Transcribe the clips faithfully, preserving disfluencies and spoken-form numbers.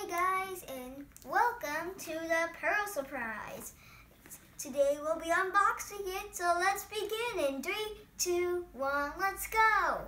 guys, and welcome to the Pearl Surprise. Today we'll be unboxing it, so let's begin in three, two, one, let's go!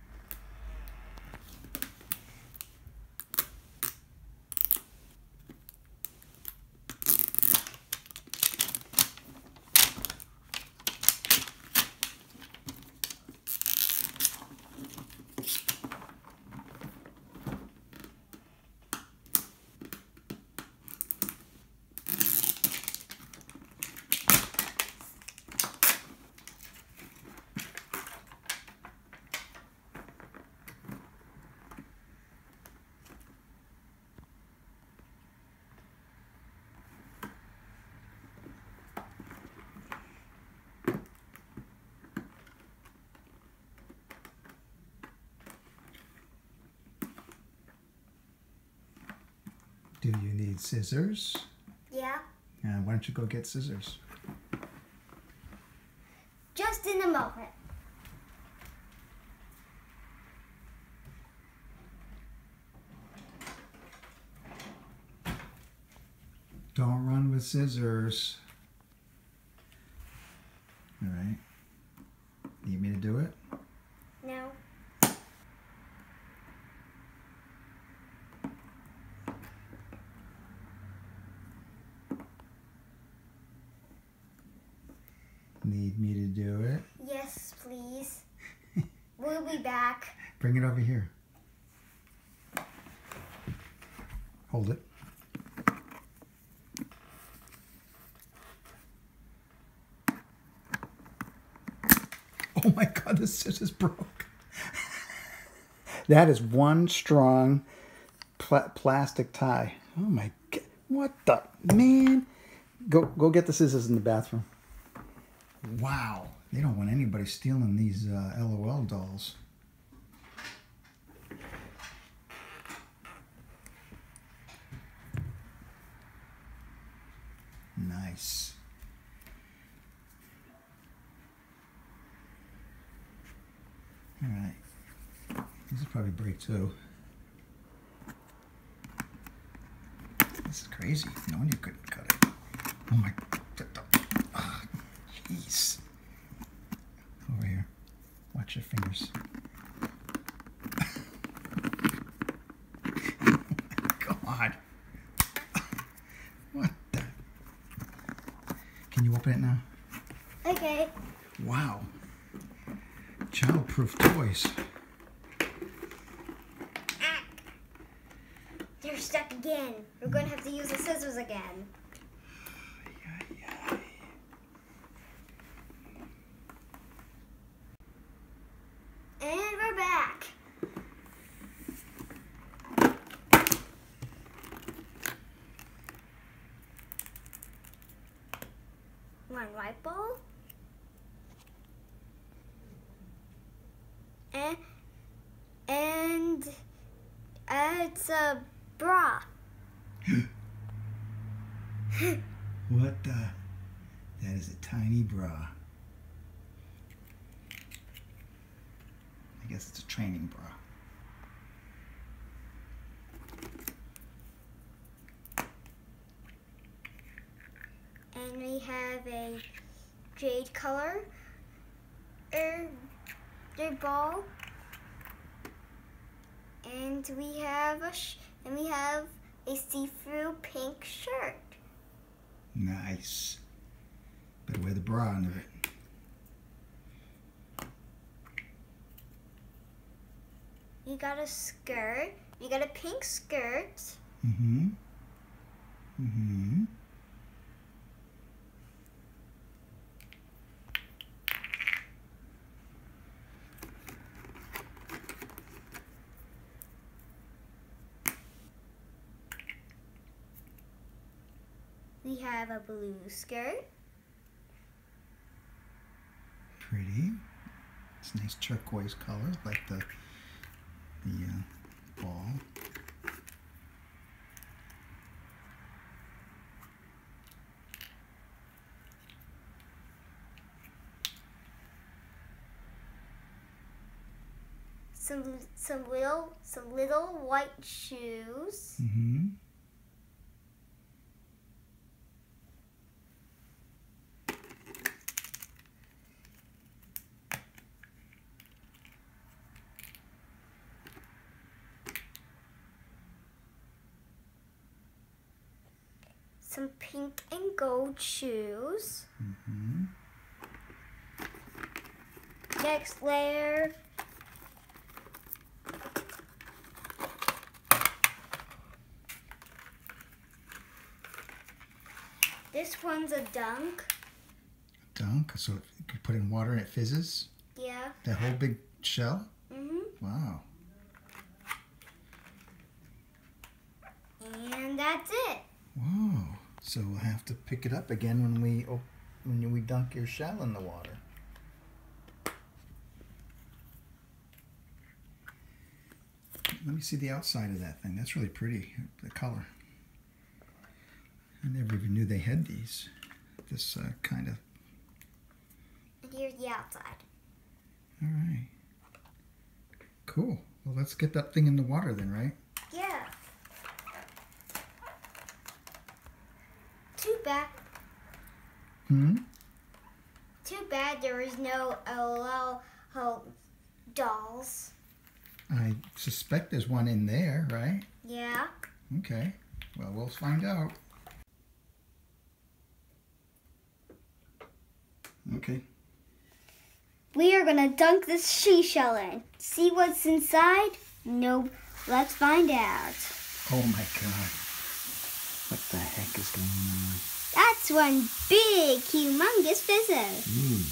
Do you need scissors? Yeah. Uh, why don't you go get scissors? Just in a moment. Don't run with scissors. All right. Need me to do it? No. Need me to do it? Yes, please. We'll be back. Bring it over here. Hold it. Oh my God, the scissors broke. That is one strong pl plastic tie. Oh my God, what the, man? Go, go get the scissors in the bathroom. Wow, they don't want anybody stealing these uh, L O L dolls. Nice. All right, these will probably break too. This is crazy. No one you couldn't cut it. Oh my God. Jeez. Over here. Watch your fingers. Oh my God. What the? Can you open it now? Okay. Wow. Childproof toys. Ah. They're stuck again. We're going to have to use the scissors again. And we're back. One white ball. And, and uh, it's a bra. What the? That is a tiny bra. I guess it's a training bra. And we have a jade color er, er ball. And we have a sh and we have a see-through pink shirt. Nice. Better wear the bra under it. You got a skirt. You got a pink skirt. Mm-hmm. Mm-hmm. We have a blue skirt. Pretty. It's a nice turquoise color, like the the uh, ball. Some some little some little white shoes. Mm-hmm. some pink and gold shoes. Mm-hmm. Next layer. This one's a dunk. Dunk? So you could put in water and it fizzes? Yeah. That whole big shell? Mm-hmm. Wow. And that's it. Whoa. So we'll have to pick it up again when we op- when we dunk your shell in the water. Let me see the outside of that thing. That's really pretty, the color. I never even knew they had these. This uh, kind of... And here's the outside. All right. Cool. Well, let's get that thing in the water then, right? Yeah. Too bad. Hmm? Too bad there is no L O L dolls. I suspect there's one in there, right? Yeah. Okay. Well, we'll find out. Okay. We are gonna dunk this seashell in. See what's inside? No. Let's find out. Oh my God. What the heck is going on? That's one big, humongous fizzer. Mm.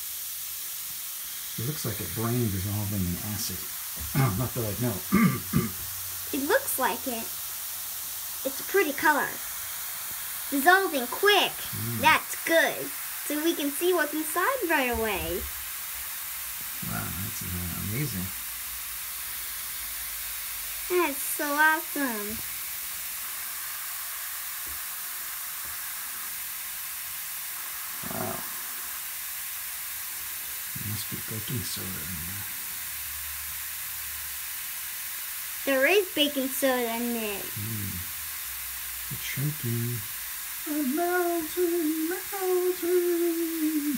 It looks like a brain dissolving in acid. Oh, not that I know. It looks like it. It's a pretty color. Dissolving quick. Mm. That's good. So we can see what's inside right away. Wow, that's uh, amazing. That's so awesome. Wow. There must be baking soda in there. There is baking soda in it. Mm. It's shrinking. A mountain, mountain.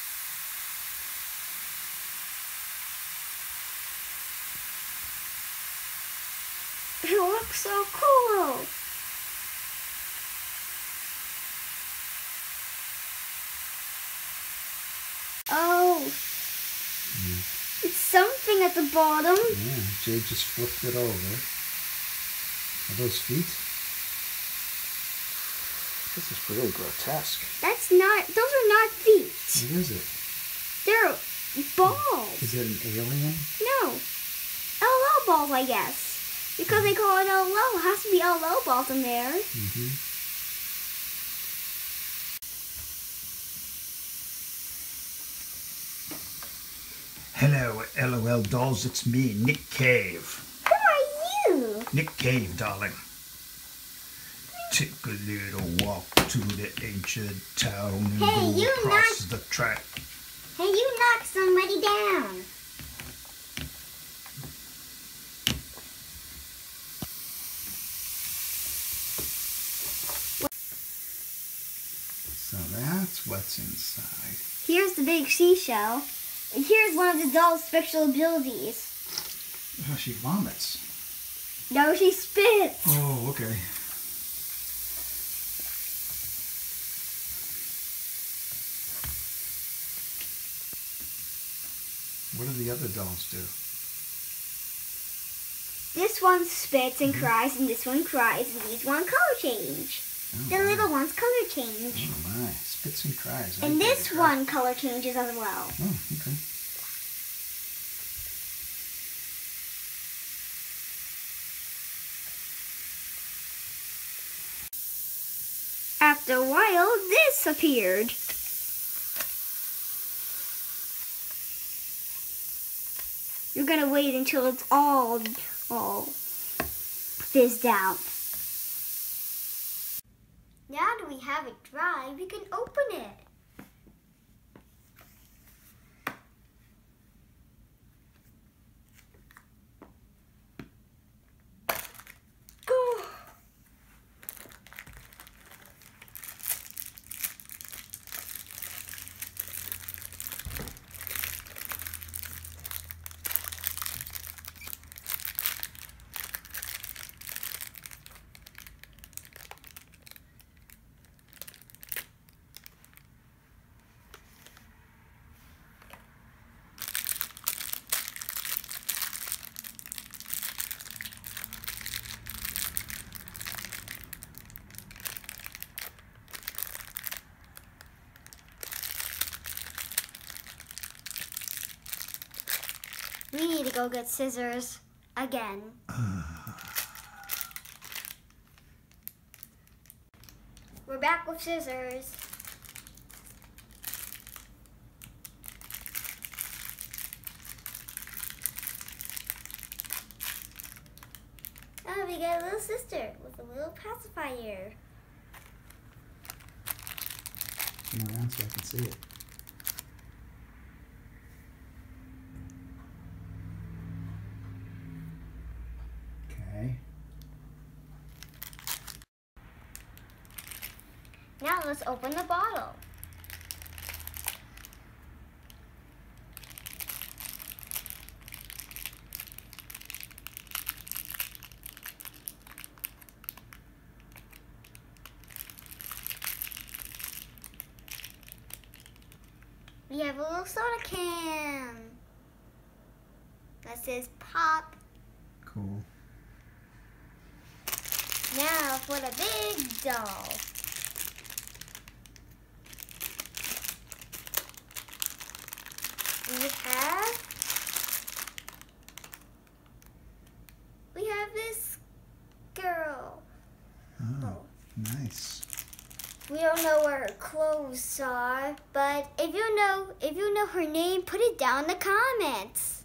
It looks so cool. Oh, Mm. it's something at the bottom. Yeah, Jade just flipped it over. Are those feet? This is really grotesque. That's not, those are not feet. What is it? They're balls. Is it an alien? No. L O L balls, I guess. Because they call it L O L. It has to be L O L balls in there. Mm-hmm. Hello, L O L dolls. It's me, Nick Cave. Who are you? Nick Cave, darling. Take a little walk to the ancient town and Hey, go you across knocked- the track. Hey, you knocked somebody down. So that's what's inside. Here's the big seashell. And here's one of the doll's special abilities. Oh, she vomits. No, she spits. Oh, okay. What do the other dolls do? This one spits and cries, and this one cries, and these one color change. Oh, The my. little ones color change. Oh my, spits and cries. I And get this it. one color changes as well. Oh, okay. After a while, this appeared. You're gonna wait until it's all, all fizzed out. Now that we have it dry, we can open it. Go. We need to go get scissors again. Uh. We're back with scissors. Now we got a little sister with a little pacifier. Turn around so I can see it. Okay. Now let's open the bottle. We have a little soda can that says pop. Cool. Now for the big doll. We have, we have this girl. Oh, Oh. nice. We don't know where her clothes are, but if you know, if you know her name, put it down in the comments.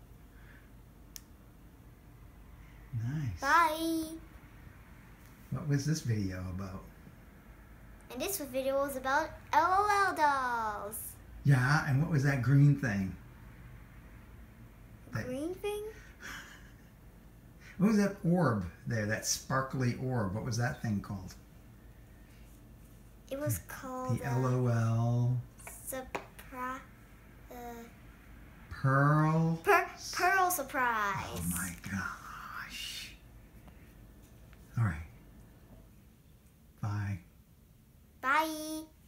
Nice. Bye. What was this video about? And this video was about LOL dolls. Yeah, and what was that green thing? That- Green thing? What was that orb there, that sparkly orb? What was that thing called? It was called The L O L. surprise. Uh, Pearl. per- pearl surprise. Oh my gosh. All right. Bye. Bye.